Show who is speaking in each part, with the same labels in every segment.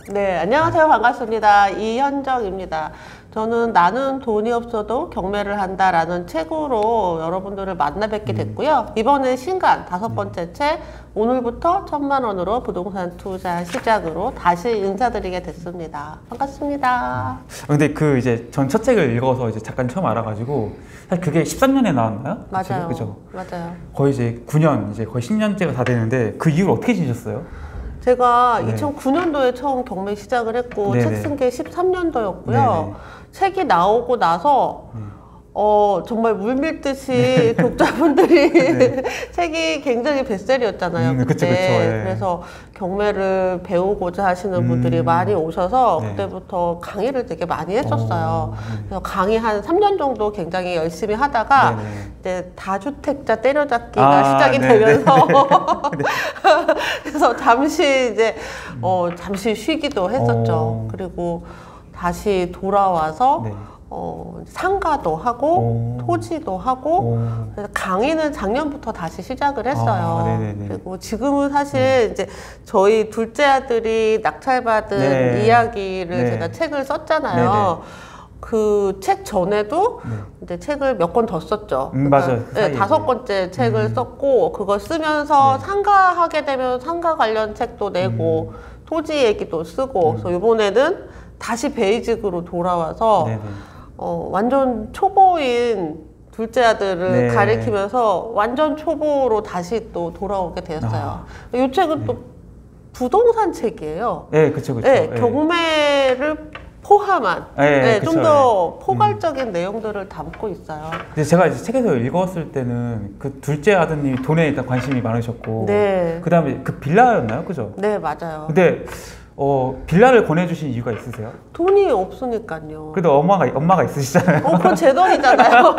Speaker 1: 네, 안녕하세요. 반갑습니다. 이현정입니다. 저는 나는 돈이 없어도 경매를 한다라는 책으로 여러분들을 만나 뵙게 됐고요. 이번에 신간 5번째 책, 오늘부터 1,000만 원으로 부동산 투자 시작으로 다시 인사드리게 됐습니다. 반갑습니다.
Speaker 2: 근데 이제 전 첫 책을 읽어서 이제 잠깐 처음 알아가지고 사실 그게 13년에 나왔나요?
Speaker 1: 맞아요.
Speaker 2: 그죠?
Speaker 1: 맞아요.
Speaker 2: 거의 이제 9년, 이제 거의 10년째가 다 되는데 그 이후로 어떻게 지내셨어요?
Speaker 1: 제가
Speaker 2: 네.
Speaker 1: 2009년도에 처음 경매 시작을 했고
Speaker 2: 네네.
Speaker 1: 책 쓴 게 13년도였고요. 책이 나오고 나서 정말 물밀듯이 독자분들이
Speaker 2: 네.
Speaker 1: 책이 굉장히 베스트셀러였잖아요. 그때.
Speaker 2: 그쵸, 예.
Speaker 1: 그래서 경매를 배우고자 하시는 분들이 많이 오셔서
Speaker 2: 네.
Speaker 1: 그때부터 강의를 되게 많이 했었어요. 그래서 강의 한 3년 정도 굉장히 열심히 하다가
Speaker 2: 네네.
Speaker 1: 이제 다주택자 때려잡기가 시작이
Speaker 2: 네네.
Speaker 1: 되면서 그래서 잠시 이제 잠시 쉬기도 했었죠. 그리고 다시 돌아와서
Speaker 2: 네.
Speaker 1: 상가도 하고 토지도 하고 그래서 강의는 작년부터 다시 시작을 했어요. 그리고 지금은 사실 이제 저희 둘째 아들이 낙찰받은
Speaker 2: 네.
Speaker 1: 이야기를
Speaker 2: 네.
Speaker 1: 제가 책을 썼잖아요. 그 책 전에도 이제 책을 몇 권 더 썼죠.
Speaker 2: 맞아요.
Speaker 1: 네, 5번째 책을 썼고 그걸 쓰면서 상가하게 되면 상가 관련 책도 내고 토지 얘기도 쓰고 그래서 이번에는 다시 베이직으로 돌아와서 완전 초보인 둘째 아들을 가리키면서 완전 초보로 다시 또 돌아오게 되었어요. 이 책은 또 부동산 책이에요.
Speaker 2: 네, 그쵸.
Speaker 1: 네, 경매를 포함한 좀 더 포괄적인 내용들을 담고 있어요.
Speaker 2: 근데 제가 이제 책에서 읽었을 때는 그 둘째 아드님이 돈에 일단 관심이 많으셨고 그 다음에 그 빌라였나요? 그죠?
Speaker 1: 네, 맞아요.
Speaker 2: 근데 빌라를 권해주신 이유가 있으세요?
Speaker 1: 돈이 없으니까요.
Speaker 2: 그래도 엄마가 있으시잖아요.
Speaker 1: 그건 제 돈이잖아요.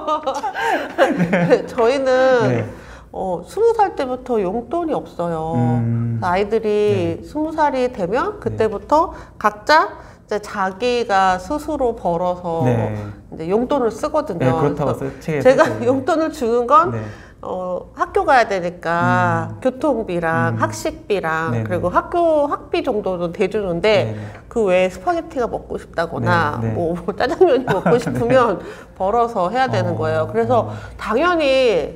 Speaker 1: 네. 저희는 20살 때부터 용돈이 없어요. 아이들이 20살이 되면 그때부터 각자 이제 자기가 스스로 벌어서 이제 용돈을 쓰거든요.
Speaker 2: 그렇다고
Speaker 1: 제가 용돈을 주는 건 학교 가야 되니까 교통비랑 학식비랑 그리고 학교 학비 정도는 대주는데 그 외에 스파게티가 먹고 싶다거나 뭐 짜장면이 먹고 싶으면 벌어서 해야 되는 거예요. 그래서 당연히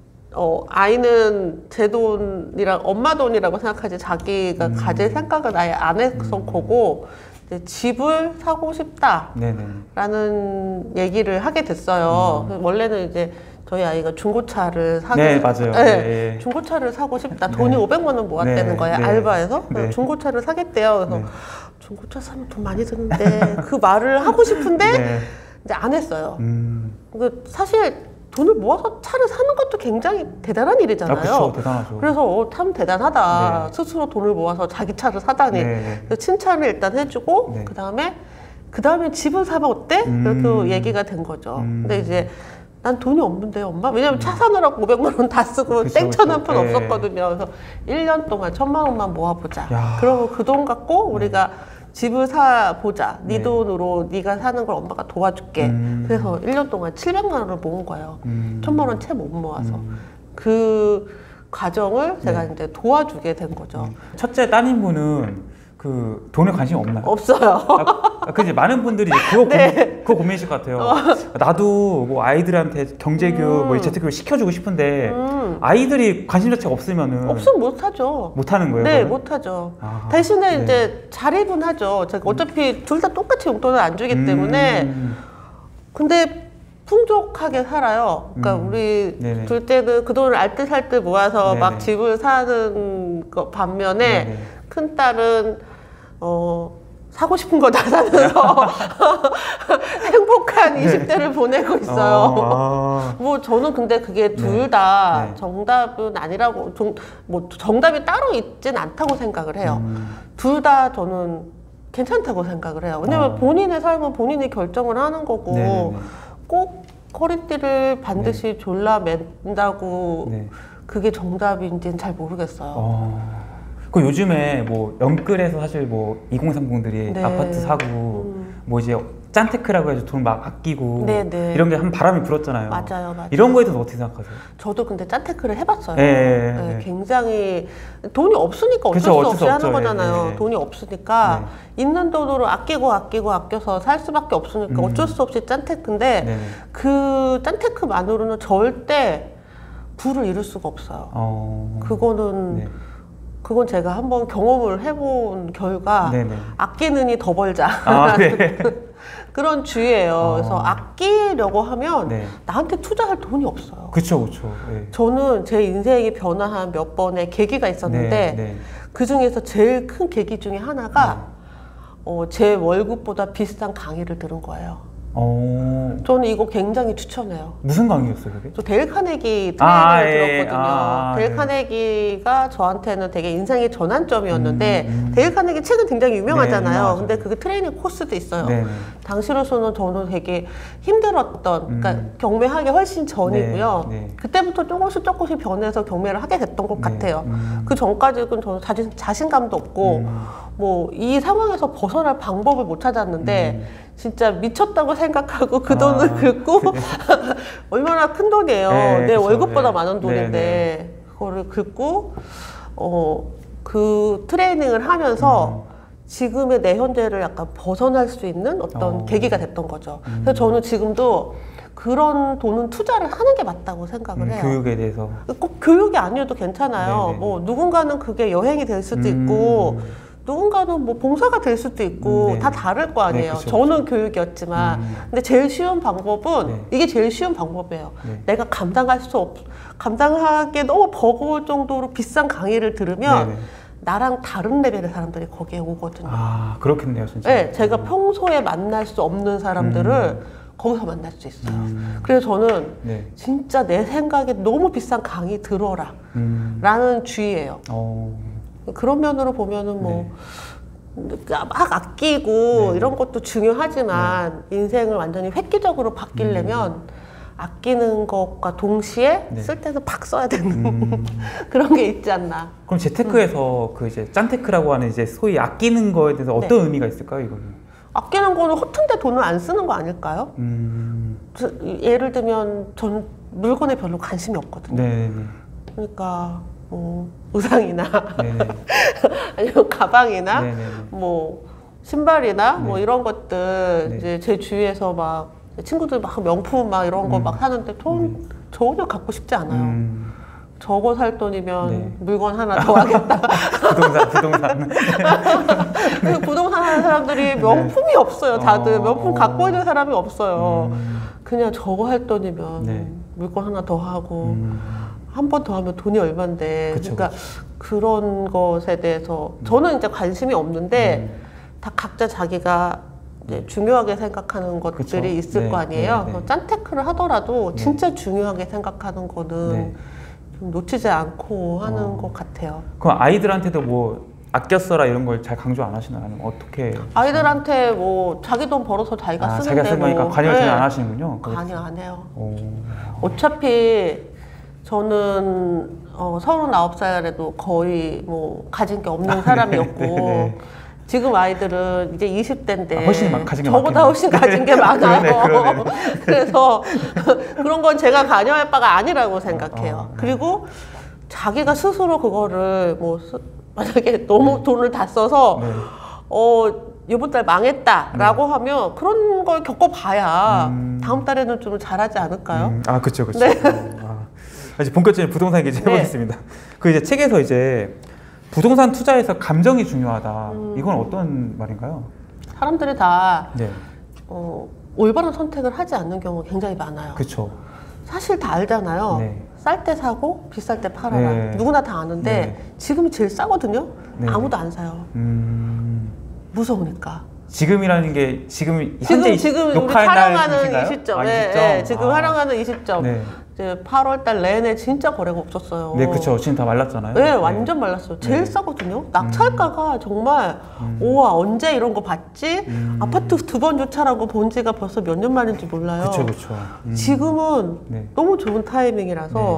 Speaker 1: 아이는 제 돈이랑 엄마 돈이라고 생각하지 자기가 가질 생각은 아예 안 했던 거고 이제 집을 사고 싶다라는 얘기를 하게 됐어요. 원래는 이제 저희 아이가 중고차를 사고 중고차를 사고 싶다. 돈이 500만 원 모았다는 거예요. 알바에서. 중고차를 사겠대요. 그래서 중고차 사면 돈 많이 드는데 그 말을 하고 싶은데 이제 안 했어요. 사실 돈을 모아서 차를 사는 것도 굉장히 대단한 일이잖아요.
Speaker 2: 그렇죠, 대단하죠.
Speaker 1: 그래서 참 대단하다. 스스로 돈을 모아서 자기 차를 사다니. 그래서 칭찬을 일단 해주고 그 다음에 집을 사면 어때? 이렇게 얘기가 된 거죠. 근데 이제 난 돈이 없는데 엄마? 왜냐면 차 사느라고 500만 원 다 쓰고 땡천 한 푼 없었거든요. 그래서 1년 동안 1,000만 원만 모아보자. 그러면 그 돈 갖고 우리가 집을 사보자. 네 돈으로 네가 사는 걸 엄마가 도와줄게. 그래서 1년 동안 700만 원을 모은 거예요. 1,000만 원 채 못 모아서. 그 과정을 제가 이제 도와주게 된 거죠.
Speaker 2: 첫째 따님분은 그 돈에 관심 없나요?
Speaker 1: 없어요.
Speaker 2: 그지 많은 분들이 그거 고민이실 것 같아요. 나도 뭐 아이들한테 경제교육, 뭐 재테크를 시켜주고 싶은데 아이들이 관심 자체가 없으면
Speaker 1: 못하죠.
Speaker 2: 못하는 거예요?
Speaker 1: 네,
Speaker 2: 그러면?
Speaker 1: 못하죠. 대신에 이제 자립은 하죠. 제가 어차피 둘 다 똑같이 용돈을 안 주기 때문에 근데 풍족하게 살아요. 그러니까 우리 둘째는 그 돈을 알뜰살뜰 모아서 막 집을 사는 거 반면에 큰 딸은 사고 싶은 거 다 사면서 행복한 20대를 보내고 있어요. 뭐 저는 근데 그게 둘 다 정답은 아니라고 뭐 정답이 따로 있진 않다고 생각을 해요. 둘 다 저는 괜찮다고 생각을 해요. 왜냐면 본인의 삶은 본인이 결정을 하는 거고 꼭 허리띠를 반드시 졸라맨다고 그게 정답인지는 잘 모르겠어요.
Speaker 2: 그 요즘에 뭐 영끌에서 사실 뭐 2030들이 아파트 사고 뭐 이제 짠테크라고 해서 돈 막 아끼고
Speaker 1: 네네.
Speaker 2: 이런 게 한 바람이 불었잖아요.
Speaker 1: 맞아요.
Speaker 2: 이런 거에 대해서 어떻게 생각하세요?
Speaker 1: 저도 근데 짠테크를 해봤어요.
Speaker 2: 네.
Speaker 1: 굉장히 돈이 없으니까 어쩔 수 없이 하는 거잖아요. 돈이 없으니까 있는 돈으로 아껴서 살 수밖에 없으니까 어쩔 수 없이 짠테크인데 그 짠테크만으로는 절대 부를 이룰 수가 없어요. 그건 제가 한번 경험을 해본 결과 아끼느니 더 벌자 그런 주의예요. 그래서 아끼려고 하면 나한테 투자할 돈이 없어요.
Speaker 2: 그렇죠.
Speaker 1: 저는 제 인생이 변화한 몇 번의 계기가 있었는데 그 중에서 제일 큰 계기 중에 하나가 제 월급보다 비싼 강의를 들은 거예요. 저는 이거 굉장히 추천해요.
Speaker 2: 무슨 강의였어요, 그게?
Speaker 1: 저 데일 카네기 트레이닝을 들었거든요. 데일 카네기가 저한테는 되게 인생의 전환점이었는데 데일 카네기 책은 굉장히 유명하잖아요. 근데 그 트레이닝 코스도 있어요. 당시로서는 저는 되게 힘들었던, 그러니까 경매하기 훨씬 전이고요. 그때부터 조금씩 변해서 경매를 하게 됐던 것 같아요. 그 전까지는 저는 자신감도 없고 뭐 이 상황에서 벗어날 방법을 못 찾았는데 진짜 미쳤다고 생각하고 그 돈을 긁고 얼마나 큰 돈이에요. 내 월급보다 많은 돈인데 그거를 긁고 그 트레이닝을 하면서 지금의 내 현재를 약간 벗어날 수 있는 어떤 계기가 됐던 거죠. 그래서 저는 지금도 그런 돈은 투자를 하는 게 맞다고 생각을 해요.
Speaker 2: 교육에 대해서
Speaker 1: 꼭 교육이 아니어도 괜찮아요. 뭐 누군가는 그게 여행이 될 수도 있고 누군가는 뭐 봉사가 될 수도 있고 다 다를 거 아니에요. 저는 교육이었지만 근데 제일 쉬운 방법은 이게 제일 쉬운 방법이에요. 내가 감당하기에 너무 버거울 정도로 비싼 강의를 들으면 나랑 다른 레벨의 사람들이 거기에 오거든요.
Speaker 2: 아, 그렇겠네요, 진짜.
Speaker 1: 네, 제가 평소에 만날 수 없는 사람들을 거기서 만날 수 있어요. 그래서 저는 진짜 내 생각에 너무 비싼 강의 들어라 라는 주의예요. 그런 면으로 보면은 뭐 막 아끼고 이런 것도 중요하지만 인생을 완전히 획기적으로 바뀌려면 아끼는 것과 동시에 쓸 때는 팍 써야 되는 그런 게 있지 않나.
Speaker 2: 그럼 재테크에서 그 이제 짠테크라고 하는 이제 소위 아끼는 거에 대해서 어떤 의미가 있을까요, 이거는?
Speaker 1: 아끼는 거는 허튼데 돈을 안 쓰는 거 아닐까요? 예를 들면 전 물건에 별로 관심이 없거든요. 그러니까 뭐 의상이나 아니면 가방이나 뭐 신발이나 뭐 이런 것들 이제 제 주위에서 막 친구들 막 명품 막 이런 거 막 사는데 돈 전혀 갖고 싶지 않아요. 저거 살 돈이면 물건 하나 더 하겠다.
Speaker 2: 부동산.
Speaker 1: 부동산 하는 사람들이 명품이 없어요. 다들 명품 갖고 있는 사람이 없어요. 그냥 저거 할 돈이면 물건 하나 더 하고 한 번 더 하면 돈이 얼만데. 그러니까 그런 것에 대해서 저는 이제 관심이 없는데 다 각자 자기가 이제 중요하게 생각하는 것들이 있을 거 아니에요. 짠테크를 하더라도 진짜 중요하게 생각하는 거는 좀 놓치지 않고 하는 것 같아요.
Speaker 2: 그럼 아이들한테도 뭐 아껴 써라 이런 걸 잘 강조 안 하시나요? 아니면 어떻게?
Speaker 1: 아이들한테 뭐 자기 돈 벌어서 자기가 쓰는데
Speaker 2: 자기가 쓰는 거니까 관여를 전혀 안 하시는군요.
Speaker 1: 관여 안 해요. 어차피 저는 39살에도 거의 뭐 가진 게 없는 사람이었고 지금 아이들은 이제 20대인데
Speaker 2: 훨씬 가진 게
Speaker 1: 저보다 훨씬 가진 게 많아요. 그래서 그런 건 제가 관여할 바가 아니라고 생각해요. 그리고 자기가 스스로 그거를 뭐 만약에 너무 돈을 다 써서 이번 달 망했다라고 하면 그런 걸 겪어봐야 다음 달에는 좀 잘하지 않을까요?
Speaker 2: 그렇죠. 이제 본격적인 부동산 얘기 해보겠습니다. 그 이제 책에서 이제 부동산 투자에서 감정이 중요하다. 이건 어떤 말인가요?
Speaker 1: 사람들이 다 올바른 선택을 하지 않는 경우가 굉장히 많아요.
Speaker 2: 그렇죠.
Speaker 1: 사실 다 알잖아요. 쌀 때 사고 비쌀 때 팔아라. 누구나 다 아는데 지금이 제일 싸거든요. 아무도 안 사요. 무서우니까.
Speaker 2: 지금이라는 게 지금 현재
Speaker 1: 지금 우리 촬영하는 이 시점. 지금 촬영하는 이 시점. 이제 8월달 내내 진짜 거래가 없었어요.
Speaker 2: 네, 그렇죠. 지금 다 말랐잖아요.
Speaker 1: 완전 말랐어요. 제일 싸거든요. 낙찰가가 정말 우와 언제 이런 거 봤지? 아파트 2번 주차라고 본 지가 벌써 몇 년 만인지 몰라요.
Speaker 2: 그렇죠.
Speaker 1: 지금은 너무 좋은 타이밍이라서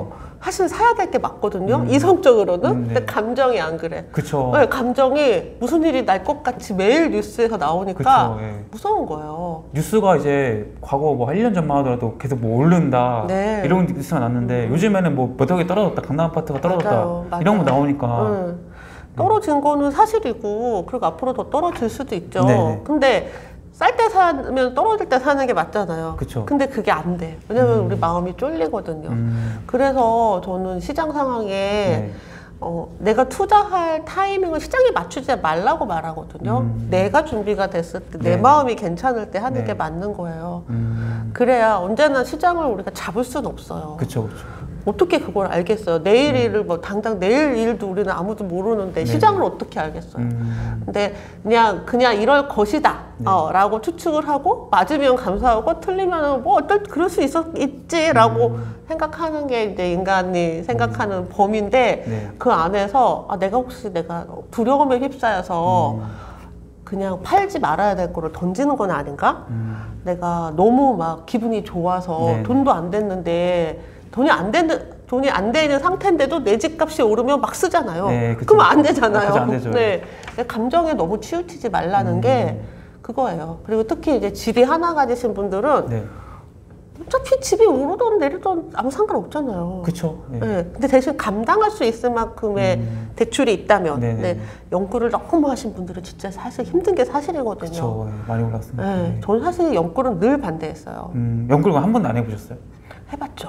Speaker 1: 사실 사야 될 게 맞거든요. 이성적으로는. 근데 감정이 안 그래.
Speaker 2: 그쵸.
Speaker 1: 네, 감정이 무슨 일이 날 것 같이 매일 뉴스에서 나오니까
Speaker 2: 그쵸, 예.
Speaker 1: 무서운 거예요.
Speaker 2: 뉴스가 이제 과거 뭐 1년 전만 하더라도 계속 뭐 오른다
Speaker 1: 네.
Speaker 2: 이런 뉴스가 났는데 요즘에는 뭐 몇 억이 떨어졌다, 강남 아파트가 떨어졌다
Speaker 1: 맞아요, 맞아요.
Speaker 2: 이런 거 나오니까
Speaker 1: 떨어진 거는 사실이고 그리고 앞으로 더 떨어질 수도 있죠.
Speaker 2: 네네.
Speaker 1: 근데 쌀 때 사면 떨어질 때 사는 게 맞잖아요.
Speaker 2: 그쵸.
Speaker 1: 근데 그게 안 돼. 왜냐면 우리 마음이 쫄리거든요. 그래서 저는 시장 상황에
Speaker 2: 네.
Speaker 1: 내가 투자할 타이밍을 시장에 맞추지 말라고 말하거든요. 내가 준비가 됐을 때, 내
Speaker 2: 네.
Speaker 1: 마음이 괜찮을 때 하는
Speaker 2: 네.
Speaker 1: 게 맞는 거예요. 그래야 언제나 시장을 우리가 잡을 수는 없어요.
Speaker 2: 그쵸, 그쵸.
Speaker 1: 어떻게 그걸 알겠어요? 내일 일을 뭐 당장 내일 일도 우리는 아무도 모르는데 시장을 어떻게 알겠어요? 근데 그냥 이럴 것이다 라고 추측을 하고 맞으면 감사하고 틀리면 뭐 그럴 수 있지라고 생각하는 게 이제 인간이 생각하는 범위인데
Speaker 2: 네.
Speaker 1: 그 안에서 내가 두려움에 휩싸여서 그냥 팔지 말아야 될 거를 던지는 건 아닌가? 내가 너무 막 기분이 좋아서
Speaker 2: 네.
Speaker 1: 돈도 안 됐는데 돈이 안 되는 상태인데도 내 집값이 오르면 막 쓰잖아요.
Speaker 2: 네, 그쵸,
Speaker 1: 그러면 안
Speaker 2: 그쵸.
Speaker 1: 되잖아요.
Speaker 2: 그쵸, 안 되죠.
Speaker 1: 네. 내 감정에 너무 치우치지 말라는 게 그거예요. 그리고 특히 이제 집이 하나 가지신 분들은
Speaker 2: 네.
Speaker 1: 어차피 집이 오르던 내리던 아무 상관없잖아요.
Speaker 2: 그쵸. 네.
Speaker 1: 네. 근데 대신 감당할 수 있을 만큼의 대출이 있다면
Speaker 2: 네네.
Speaker 1: 네. 연구를 너무 하신 분들은 진짜 사실 힘든 게 사실이거든요.
Speaker 2: 그쵸. 네. 많이 올랐습니다.
Speaker 1: 네.
Speaker 2: 네.
Speaker 1: 저는 사실 연구는 늘 반대했어요.
Speaker 2: 연구를 한 번도 안 해보셨어요?
Speaker 1: 해봤죠.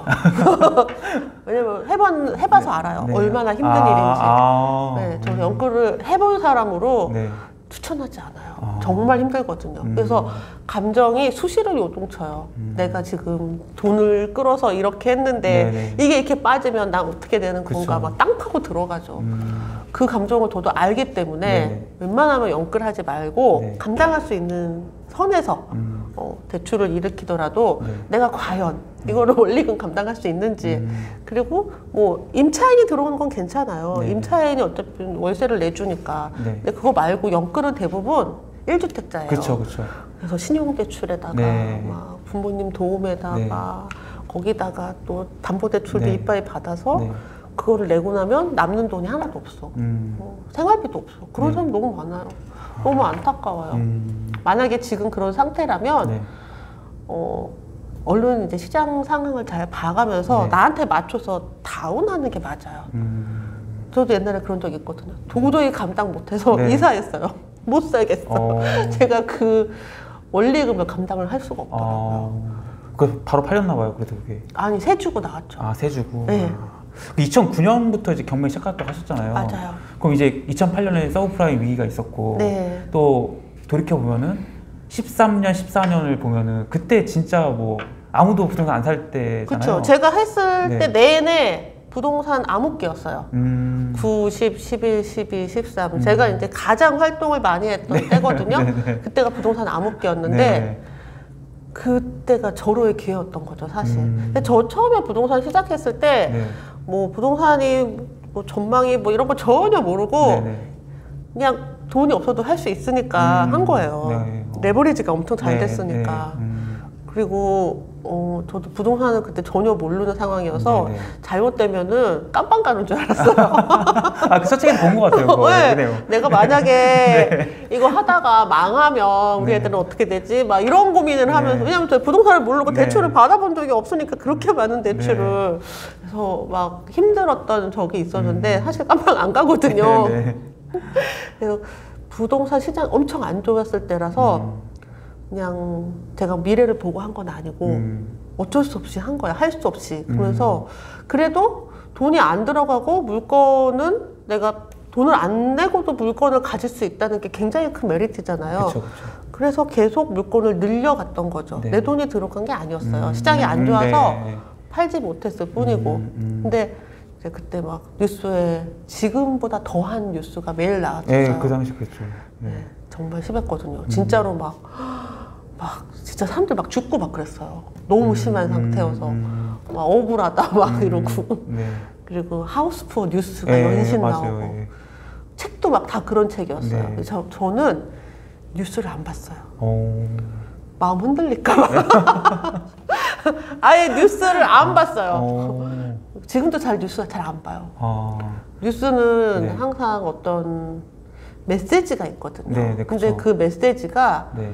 Speaker 1: 왜냐면 해봐서 알아요.
Speaker 2: 네.
Speaker 1: 얼마나 힘든 일인지. 네, 저는
Speaker 2: 음.
Speaker 1: 연구를 해본 사람으로
Speaker 2: 네.
Speaker 1: 추천하지 않아요. 정말 힘들거든요. 그래서 감정이 수시로 요동쳐요. 내가 지금 돈을 끌어서 이렇게 했는데
Speaker 2: 네네.
Speaker 1: 이게 이렇게 빠지면 난 어떻게 되는
Speaker 2: 그쵸.
Speaker 1: 건가 막 땅 파고 들어가죠. 그 감정을 저도 알기 때문에
Speaker 2: 네네.
Speaker 1: 웬만하면 연끌 하지 말고
Speaker 2: 네.
Speaker 1: 감당할 수 있는 선에서 대출을 일으키더라도
Speaker 2: 네.
Speaker 1: 내가 과연 이거를 원리금 감당할 수 있는지 그리고 뭐 임차인이 들어오는 건 괜찮아요.
Speaker 2: 네.
Speaker 1: 임차인이 어차피 월세를 내주니까.
Speaker 2: 네.
Speaker 1: 근데 그거 말고 연끌은 대부분 1주택자예요.
Speaker 2: 그쵸, 그쵸.
Speaker 1: 그래서 신용대출에다가
Speaker 2: 네.
Speaker 1: 막 부모님 도움에다가
Speaker 2: 네.
Speaker 1: 거기다가 또 담보대출도
Speaker 2: 네.
Speaker 1: 이빠이 받아서
Speaker 2: 네.
Speaker 1: 그거를 내고 나면 남는 돈이 하나도 없어. 생활비도 없어. 그런 사람 너무 많아요. 너무 안타까워요. 만약에 지금 그런 상태라면
Speaker 2: 네.
Speaker 1: 얼른 이제 시장 상황을 잘 봐가면서
Speaker 2: 네.
Speaker 1: 나한테 맞춰서 다운하는 게 맞아요. 저도 옛날에 그런 적이 있거든요. 도저히 감당 못해서
Speaker 2: 네.
Speaker 1: 이사했어요. 못 살겠어. 제가 그 원리금을 감당을 할 수가 없더라고요.
Speaker 2: 그 바로 팔렸나 봐요. 그래도 그게.
Speaker 1: 아니 세 주고 나왔죠.
Speaker 2: 세 주고.
Speaker 1: 네.
Speaker 2: 2009년부터 이제 경매 시작했다고 하셨잖아요.
Speaker 1: 맞아요.
Speaker 2: 그럼 이제 2008년에 서브프라임 위기가 있었고
Speaker 1: 네.
Speaker 2: 또 돌이켜 보면은 13년, 14년을 보면은 그때 진짜 뭐 아무도 부동산 안 살 때잖아요.
Speaker 1: 그렇죠. 제가 했을
Speaker 2: 네.
Speaker 1: 때 내내 부동산 암흑기였어요. 9, 10, 11, 12, 13. 제가 이제 가장 활동을 많이 했던 때거든요.
Speaker 2: 네네.
Speaker 1: 그때가 부동산 암흑기였는데
Speaker 2: 네.
Speaker 1: 그때가 절호의 기회였던 거죠, 사실. 근데 저 처음에 부동산 시작했을 때
Speaker 2: 네.
Speaker 1: 뭐 부동산이 뭐 전망이 뭐 이런 거 전혀 모르고
Speaker 2: 네네.
Speaker 1: 그냥 돈이 없어도 할 수 있으니까 한 거예요.
Speaker 2: 네.
Speaker 1: 레버리지가 엄청 잘
Speaker 2: 네,
Speaker 1: 됐으니까.
Speaker 2: 네.
Speaker 1: 그리고 저도 부동산을 그때 전혀 모르는 상황이어서
Speaker 2: 네네.
Speaker 1: 잘못되면은 깜빵 가는 줄 알았어요.
Speaker 2: 그 서책에는 본 것 같아요. 그거.
Speaker 1: 네.
Speaker 2: 그래요.
Speaker 1: 내가 만약에 이거 하다가 망하면 우리
Speaker 2: 네.
Speaker 1: 애들은 어떻게 되지? 막 이런 고민을 하면서 왜냐면 저 부동산을 모르고
Speaker 2: 네.
Speaker 1: 대출을 받아본 적이 없으니까 그렇게 많은 대출을 그래서 막 힘들었던 적이 있었는데 사실 깜빵 안 가거든요.
Speaker 2: 네.
Speaker 1: 그래서 부동산 시장 엄청 안 좋았을 때라서 그냥 제가 미래를 보고 한 건 아니고 어쩔 수 없이 한 거야. 할 수 없이. 그러면서 그래도 돈이 안 들어가고 물건은 내가 돈을 안 내고도 물건을 가질 수 있다는 게 굉장히 큰 메리트잖아요.
Speaker 2: 그쵸, 그쵸.
Speaker 1: 그래서 계속 물건을 늘려갔던 거죠.
Speaker 2: 네.
Speaker 1: 내 돈이 들어간 게 아니었어요. 시장이 안 좋아서
Speaker 2: 네.
Speaker 1: 팔지 못했을 뿐이고. 근데 이제 그때 막 뉴스에 지금보다 더한 뉴스가 매일 나왔어요.
Speaker 2: 네, 그 당시 그랬죠. 네.
Speaker 1: 네, 정말 심했거든요. 진짜로 막 진짜 사람들 막 죽고 막 그랬어요. 너무 심한 상태여서 막 억울하다 막 이러고
Speaker 2: 네.
Speaker 1: 그리고 하우스푸어 뉴스가
Speaker 2: 네,
Speaker 1: 연신
Speaker 2: 맞아요.
Speaker 1: 나오고
Speaker 2: 예.
Speaker 1: 책도 막 다 그런 책이었어요.
Speaker 2: 네.
Speaker 1: 그래서 저는 뉴스를 안 봤어요.
Speaker 2: 어.
Speaker 1: 마음 흔들릴까 봐. 아예 뉴스를 안 봤어요. 지금도 잘 뉴스 잘 안 봐요.
Speaker 2: 아.
Speaker 1: 뉴스는
Speaker 2: 네.
Speaker 1: 항상 어떤 메시지가 있거든요.
Speaker 2: 네, 네,
Speaker 1: 근데
Speaker 2: 그쵸.
Speaker 1: 그 메시지가
Speaker 2: 네.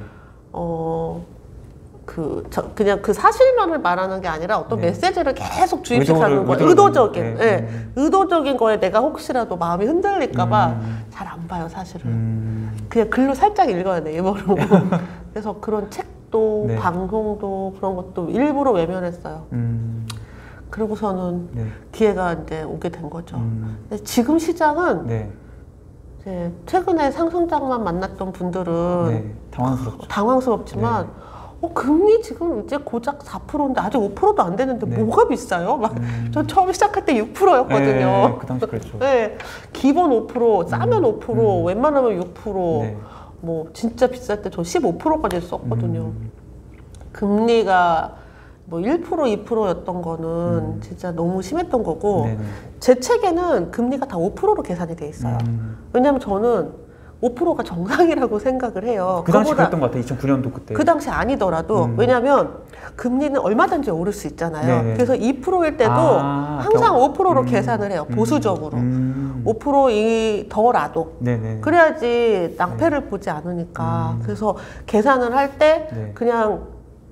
Speaker 1: 그냥 그 사실만을 말하는 게 아니라 어떤
Speaker 2: 네.
Speaker 1: 메시지를 계속 주입식하는 거예요. 의도적인. 네. 의도적인 거에 내가 혹시라도 마음이 흔들릴까봐 잘 안 봐요, 사실은. 그냥 글로 살짝 읽어야 돼, 일부러. 그래서 그런 책도,
Speaker 2: 네.
Speaker 1: 방송도 그런 것도 일부러 외면했어요. 그러고서는
Speaker 2: 네.
Speaker 1: 기회가 이제 오게 된 거죠. 근데 지금 시장은
Speaker 2: 네.
Speaker 1: 이제 최근에 상승장만 만났던 분들은
Speaker 2: 네. 당황스럽죠.
Speaker 1: 당황스럽지만 금리 지금 이제 고작 4%인데 아직 5%도 안 되는데
Speaker 2: 네.
Speaker 1: 뭐가 비싸요? 막 전 처음 시작할 때 6%였거든요.
Speaker 2: 네, 그 당시 그랬죠.
Speaker 1: 네, 기본 5%, 싸면 5%, 웬만하면 6%,
Speaker 2: 네.
Speaker 1: 뭐 진짜 비쌀 때 저 15%까지 썼거든요. 금리가 뭐 1%, 2%였던 거는 진짜 너무 심했던 거고
Speaker 2: 네네.
Speaker 1: 제 책에는 금리가 다 5%로 계산이 돼 있어요. 왜냐하면 저는 5%가 정상이라고 생각을 해요.
Speaker 2: 그 당시 그랬던 것 같아요. 2009년도 그때.
Speaker 1: 그 당시 아니더라도 왜냐하면 금리는 얼마든지 오를 수 있잖아요.
Speaker 2: 네네.
Speaker 1: 그래서 2%일 때도 항상 5%로 계산을 해요. 보수적으로. 5%이더라도.
Speaker 2: 네네.
Speaker 1: 그래야지 낭패를 보지 않으니까. 그래서 계산을 할 때
Speaker 2: 네.
Speaker 1: 그냥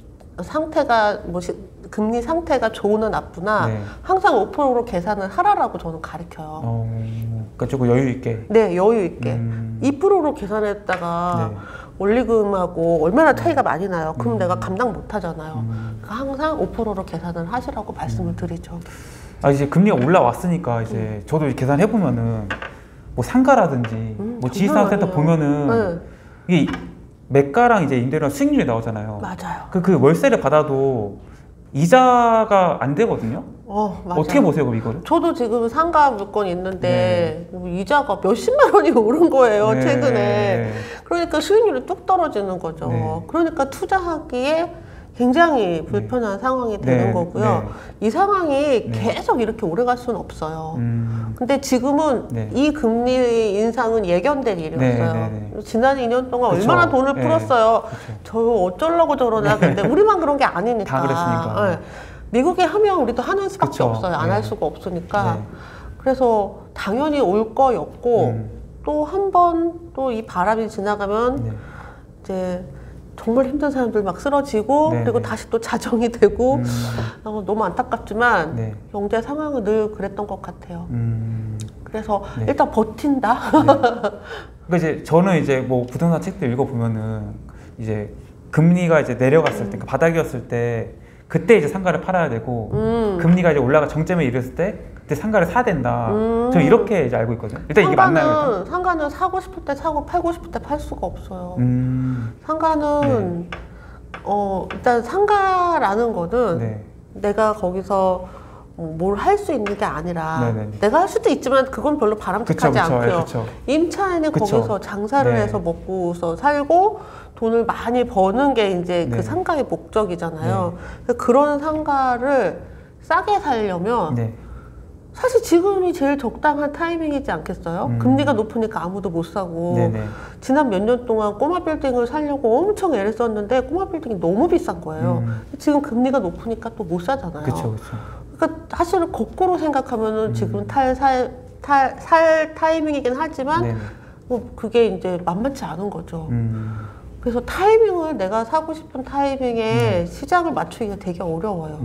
Speaker 1: 상태가 금리 상태가 좋으나 나쁘나
Speaker 2: 네.
Speaker 1: 항상 5%로 계산을 하라라고 저는 가르쳐요.
Speaker 2: 그러니까 조금 여유 있게.
Speaker 1: 네, 여유 있게. 2%로 계산했다가
Speaker 2: 네.
Speaker 1: 원리금하고 얼마나 차이가 많이 나요. 그럼 내가 감당 못 하잖아요. 그러니까 항상 5%로 계산을 하시라고 말씀을 드리죠.
Speaker 2: 이제 금리가 올라왔으니까 이제 저도 계산해 보면은 뭐 상가라든지 뭐 지식산업센터 보면은 이게 매가랑 이제 임대료랑 수익률이 나오잖아요.
Speaker 1: 맞아요.
Speaker 2: 그 월세를 받아도 이자가 안 되거든요.
Speaker 1: 맞아요.
Speaker 2: 어떻게 보세요, 그럼 이거를?
Speaker 1: 저도 지금 상가 물건이 있는데 이자가 몇십만 원이 오른 거예요,
Speaker 2: 네.
Speaker 1: 최근에. 그러니까 수익률이 뚝 떨어지는 거죠.
Speaker 2: 네.
Speaker 1: 그러니까 투자하기에 굉장히 불편한 상황이 되는
Speaker 2: 네.
Speaker 1: 거고요.
Speaker 2: 네.
Speaker 1: 이 상황이 계속 이렇게 오래 갈 수는 없어요. 근데 지금은
Speaker 2: 네.
Speaker 1: 이 금리 인상은 예견된 일이었어요.
Speaker 2: 네.
Speaker 1: 지난 2년 동안
Speaker 2: 그쵸.
Speaker 1: 얼마나 돈을
Speaker 2: 네.
Speaker 1: 풀었어요.
Speaker 2: 그쵸.
Speaker 1: 저 어쩌려고 저러나. 근데 우리만 그런 게 아니니까.
Speaker 2: 다 그랬으니까.
Speaker 1: 네. 미국에 하면 우리도 하는 수밖에
Speaker 2: 그쵸.
Speaker 1: 없어요. 안
Speaker 2: 네.
Speaker 1: 할 수가 없으니까.
Speaker 2: 네.
Speaker 1: 그래서 당연히 올 거였고 또 한 번 또 이 바람이 지나가면
Speaker 2: 네.
Speaker 1: 이제 정말 힘든 사람들 막 쓰러지고
Speaker 2: 네,
Speaker 1: 그리고
Speaker 2: 네.
Speaker 1: 다시 또 자정이 되고 너무 안타깝지만
Speaker 2: 네.
Speaker 1: 경제 상황은 늘 그랬던 것 같아요. 그래서
Speaker 2: 네.
Speaker 1: 일단 버틴다.
Speaker 2: 그러니까 이제 저는 이제 뭐 부동산 책들 읽어보면은 이제 금리가 이제 내려갔을 때, 그러니까 바닥이었을 때 그때 이제 상가를 팔아야 되고 금리가 이제 올라가 정점에 이르렀을 때 그때 상가를 사야 된다. 저 이렇게 이제 알고 있거든요. 일단 이게 맞나요? 일단?
Speaker 1: 상가는 사고 싶을 때 사고 팔고 싶을 때 팔 수가 없어요. 상가는 일단 상가라는 거는
Speaker 2: 네.
Speaker 1: 내가 거기서 뭘 할 수 있는 게 아니라
Speaker 2: 네네.
Speaker 1: 내가 할 수도 있지만 그건 별로 바람직하지
Speaker 2: 그쵸, 그쵸,
Speaker 1: 않고요.
Speaker 2: 그쵸.
Speaker 1: 임차인은
Speaker 2: 그쵸.
Speaker 1: 거기서 장사를
Speaker 2: 네.
Speaker 1: 해서 먹고서 살고 돈을 많이 버는 게 이제
Speaker 2: 네.
Speaker 1: 그 상가의 목적이잖아요. 그래서 그런 상가를 싸게 살려면
Speaker 2: 네.
Speaker 1: 사실 지금이 제일 적당한 타이밍이지 않겠어요? 금리가 높으니까 아무도 못 사고
Speaker 2: 네네.
Speaker 1: 지난 몇 년 동안 꼬마 빌딩을 살려고 엄청 애를 썼는데 꼬마 빌딩이 너무 비싼 거예요. 지금 금리가 높으니까 또 못 사잖아요.
Speaker 2: 그렇죠.
Speaker 1: 그러니까 사실은 거꾸로 생각하면은 지금 살 타이밍이긴 하지만
Speaker 2: 네네.
Speaker 1: 뭐 그게 이제 만만치 않은 거죠. 그래서 타이밍을 내가 사고 싶은 타이밍에 시장을 맞추기가 되게 어려워요.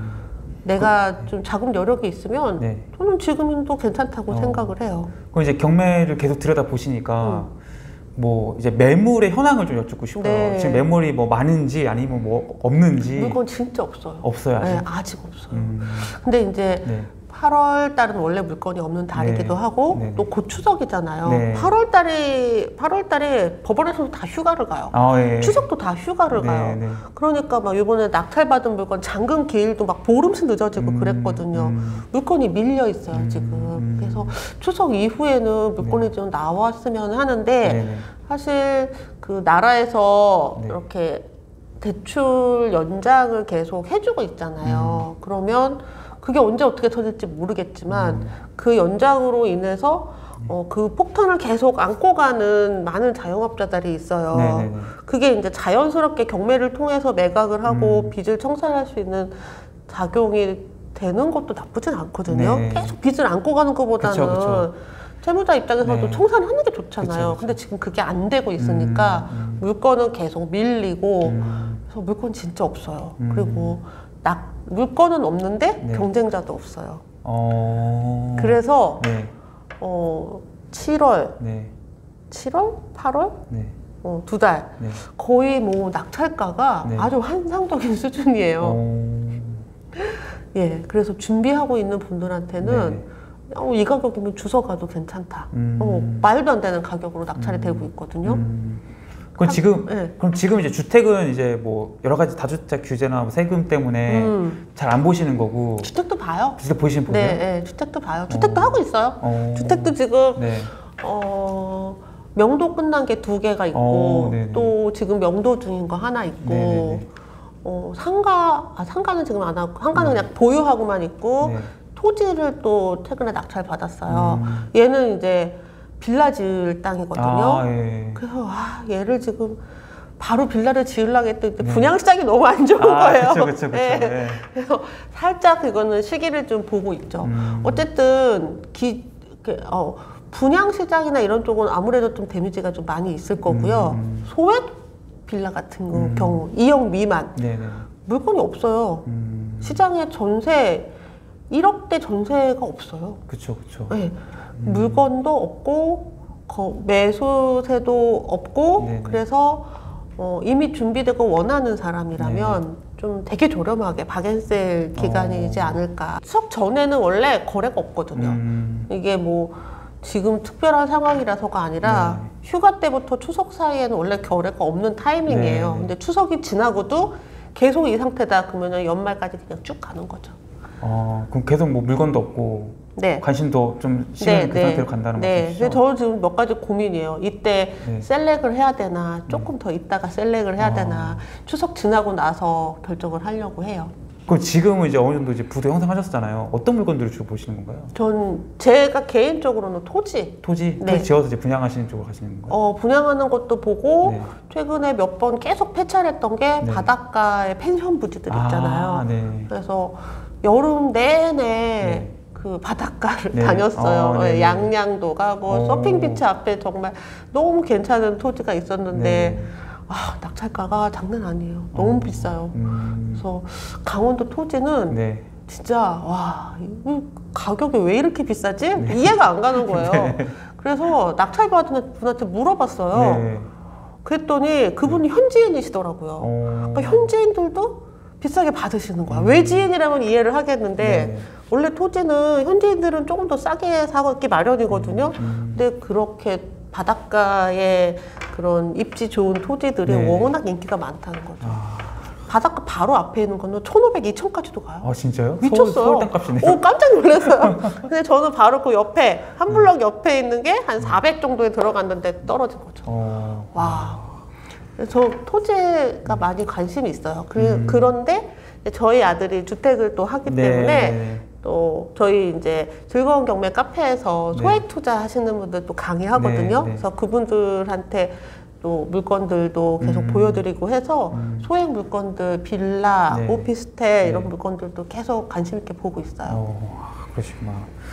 Speaker 1: 내가 좀 자금 여력이 있으면
Speaker 2: 네.
Speaker 1: 저는 지금도 괜찮다고 생각을 해요.
Speaker 2: 그럼 이제 경매를 계속 들여다 보시니까 뭐 이제 매물의 현황을 좀 여쭙고 싶어요.
Speaker 1: 네.
Speaker 2: 지금 매물이 뭐 많은지 아니면 뭐 없는지.
Speaker 1: 물건 진짜 없어요.
Speaker 2: 없어요, 아직.
Speaker 1: 네, 아직 없어요. 근데 이제
Speaker 2: 네.
Speaker 1: 8월 달은 원래 물건이 없는 달이기도
Speaker 2: 네.
Speaker 1: 하고
Speaker 2: 네네.
Speaker 1: 또 곧 추석이잖아요.
Speaker 2: 네.
Speaker 1: 8월 달에 법원에서도 다 휴가를 가요.
Speaker 2: 예.
Speaker 1: 추석도 다 휴가를
Speaker 2: 네,
Speaker 1: 가요.
Speaker 2: 네.
Speaker 1: 그러니까 막 이번에 낙찰받은 물건 잔금 기일도 막 보름씩 늦어지고 그랬거든요. 물건이 밀려 있어요, 지금. 그래서 추석 이후에는 물건이 좀 나왔으면 하는데
Speaker 2: 네네.
Speaker 1: 사실 그 나라에서
Speaker 2: 네.
Speaker 1: 이렇게 대출 연장을 계속 해주고 있잖아요. 그러면 그게 언제 어떻게 터질지 모르겠지만 그 연장으로 인해서 그 폭탄을 계속 안고 가는 많은 자영업자들이 있어요.
Speaker 2: 네네네.
Speaker 1: 그게 이제 자연스럽게 경매를 통해서 매각을 하고 빚을 청산할 수 있는 작용이 되는 것도 나쁘진 않거든요.
Speaker 2: 네.
Speaker 1: 계속 빚을 안고 가는 것보다는
Speaker 2: 그쵸.
Speaker 1: 채무자 입장에서도
Speaker 2: 네.
Speaker 1: 청산하는 게 좋잖아요.
Speaker 2: 그쵸.
Speaker 1: 근데 지금 그게 안 되고 있으니까 물건은 계속 밀리고 그래서 물건 진짜 없어요. 그리고 물건은 없는데
Speaker 2: 네.
Speaker 1: 경쟁자도 없어요.
Speaker 2: 어...
Speaker 1: 그래서
Speaker 2: 네.
Speaker 1: 7월,
Speaker 2: 네.
Speaker 1: 7월, 8월
Speaker 2: 네.
Speaker 1: 2달
Speaker 2: 네.
Speaker 1: 거의 뭐 낙찰가가
Speaker 2: 네.
Speaker 1: 아주 환상적인 수준이에요. 예, 그래서 준비하고 있는 분들한테는 이 가격이면 주워 가도 괜찮다. 말도 안 되는 가격으로 낙찰이 되고 있거든요.
Speaker 2: 그럼 지금
Speaker 1: 네.
Speaker 2: 그럼 지금 이제 주택은 이제 뭐 여러 가지 다주택 규제나 뭐 세금 때문에 잘 안 보시는 거고.
Speaker 1: 주택도 봐요.
Speaker 2: 주택 보시면 보세요?
Speaker 1: 네, 네, 주택도 봐요. 주택도 하고 있어요. 주택도 지금
Speaker 2: 네.
Speaker 1: 명도 끝난 게 2개가 있고 또 지금 명도 중인 거 하나 있고 상가는 지금 안 하고 상가는 그냥 보유하고만 있고 토지를 또 최근에 낙찰 받았어요. 얘는 이제 빌라 지을 땅이거든요. 그래서 얘를 지금 바로 빌라를 지으려고 했더니 분양 시장이 너무 안 좋은 거예요.
Speaker 2: 그쵸.
Speaker 1: 네. 그래서 살짝 이거는 시기를 좀 보고 있죠. 어쨌든 분양 시장이나 이런 쪽은 아무래도 좀 데미지가 좀 많이 있을 거고요. 소액 빌라 같은 경우 2억 미만 물건이 없어요. 시장에 전세 1억대 전세가 없어요.
Speaker 2: 그쵸.
Speaker 1: 네. 물건도 없고 매수세도 없고 그래서 이미 준비되고 원하는 사람이라면 좀 되게 저렴하게 박앤셀 기간이지 않을까. 추석 전에는 원래 거래가 없거든요. 이게 뭐 지금 특별한 상황이라서가 아니라 휴가 때부터 추석 사이에는 원래 거래가 없는 타이밍이에요. 근데 추석이 지나고도 계속 이 상태다 그러면 연말까지 그냥 쭉 가는 거죠.
Speaker 2: 그럼 계속 뭐 물건도 없고 관심도 좀 식는 그 상태로 간다는 말씀이시죠?
Speaker 1: 네, 저는 지금 몇 가지 고민이에요. 이때 셀렉을 해야 되나, 조금 더 있다가 셀렉을 해야 되나, 추석 지나고 나서 결정을 하려고 해요.
Speaker 2: 그럼 지금은 이제 어느 정도 이제 부도 형성하셨잖아요. 어떤 물건들을 주로 보시는 건가요?
Speaker 1: 제가 개인적으로는 토지
Speaker 2: 지어서 이제 분양하시는 쪽으로 가시는 건가요?
Speaker 1: 분양하는 것도 보고 최근에 몇 번 계속 패찰했던 게 바닷가의 펜션 부지들 있잖아요. 그래서 여름 내내 그 바닷가를 다녔어요. 양양도 가고 서핑 비치 앞에 정말 너무 괜찮은 토지가 있었는데 낙찰가가 장난 아니에요. 너무 비싸요. 그래서 강원도 토지는 진짜 이 가격이 왜 이렇게 비싸지? 이해가 안 가는 거예요. 그래서 낙찰 받은 분한테 물어봤어요. 그랬더니 그분이 현지인이시더라고요. 그러니까 현지인들도 비싸게 받으시는 거야. 외지인이라면 이해를 하겠는데 원래 토지는 현지인들은 조금 더 싸게 사기 마련이거든요. 근데 그렇게 바닷가에 그런 입지 좋은 토지들이 워낙 인기가 많다는 거죠. 바닷가 바로 앞에 있는 거는 1,500, 2,000까지도 가요.
Speaker 2: 아 진짜요?
Speaker 1: 미쳤어요.
Speaker 2: 서울 땅값이네요.
Speaker 1: 깜짝 놀랐어요. 근데 저는 바로 그 옆에 한 블럭 옆에 있는 게 한 400 정도에 들어갔는데 떨어진 거죠. 와. 저 토지가 많이 관심이 있어요. 그런데 저희 아들이 주택을 또 하기 때문에 또 저희 이제 즐거운 경매 카페에서 소액 투자 하시는 분들 또 강의하거든요. 그래서 그분들한테 또 물건들도 계속 보여드리고 해서 소액 물건들, 빌라, 오피스텔 이런 물건들도 계속 관심 있게 보고 있어요.
Speaker 2: 그러시구나.